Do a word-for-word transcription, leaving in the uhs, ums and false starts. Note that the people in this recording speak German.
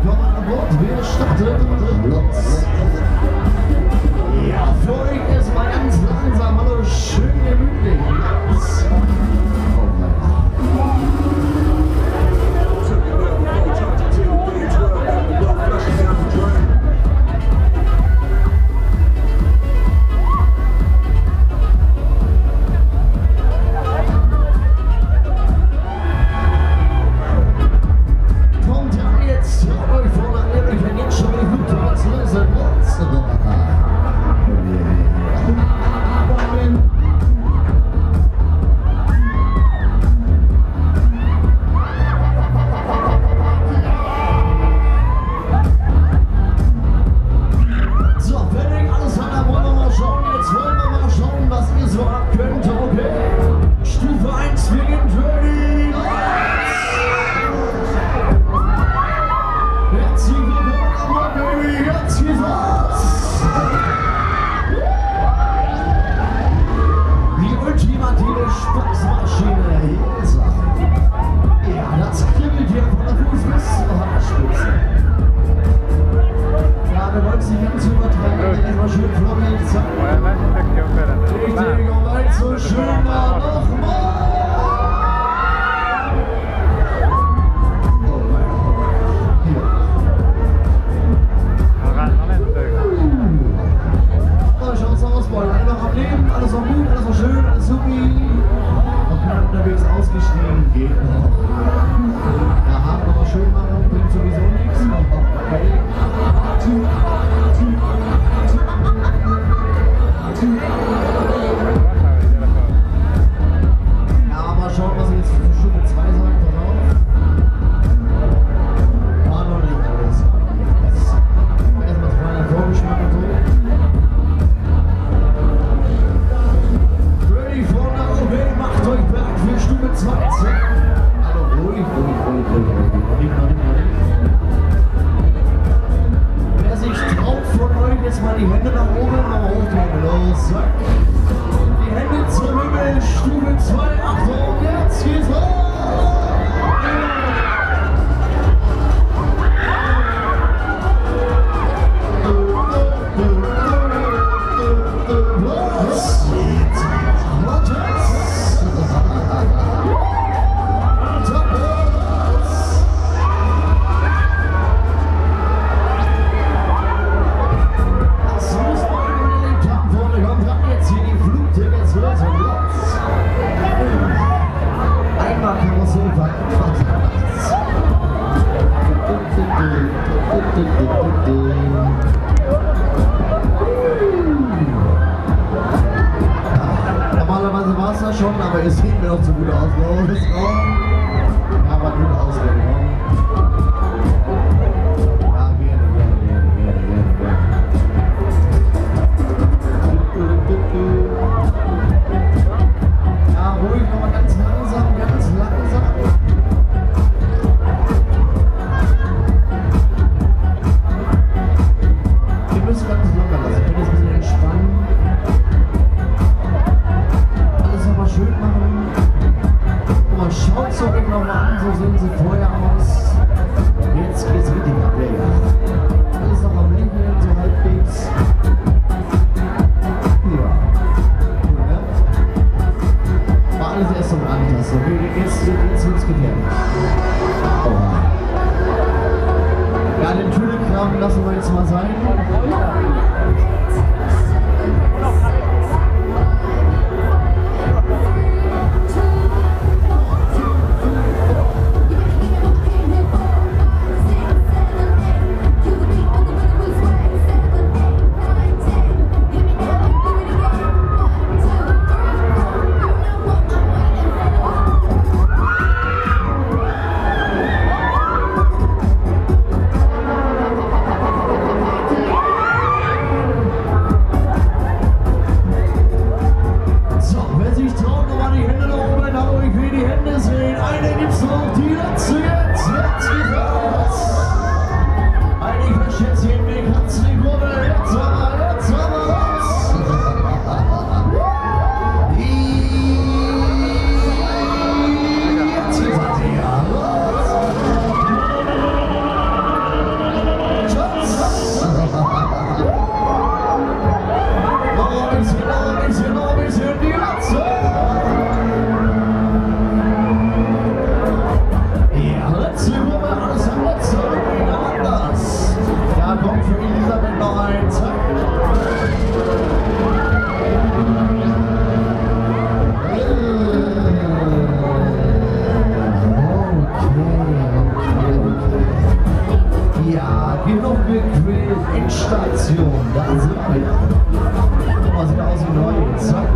willkommen an Bord. Wir starten los. Ja, für euch erstmal ganz langsam, hallo, schön gemütlich. Normalerweise war es das schon, aber es sieht mir auch zu gut aus, glaube ich. Ja, aber gut ausgehen. Ja, gerne, gerne, gerne, gerne, gerne, gerne. Ja, ruhig, nochmal ganz langsam, ganz langsam. Ihr müsst ganz locker lassen, ich bin jetzt ein bisschen entspannen. Alles nochmal schön machen. Guck mal, schaut es euch nochmal an, so sehen sie vorher aus. Jetzt geht's richtig ab, ja. Alles noch am Linken, so halbwegs. Ja. Cool, ne? War alles erst zum Antasten. Okay, jetzt, jetzt wird's gefährlich. Oh. Ja, den Tüdelkram lassen wir jetzt mal sein. sind wir wieder. Guck mal, sieht aus wie neu. Zack.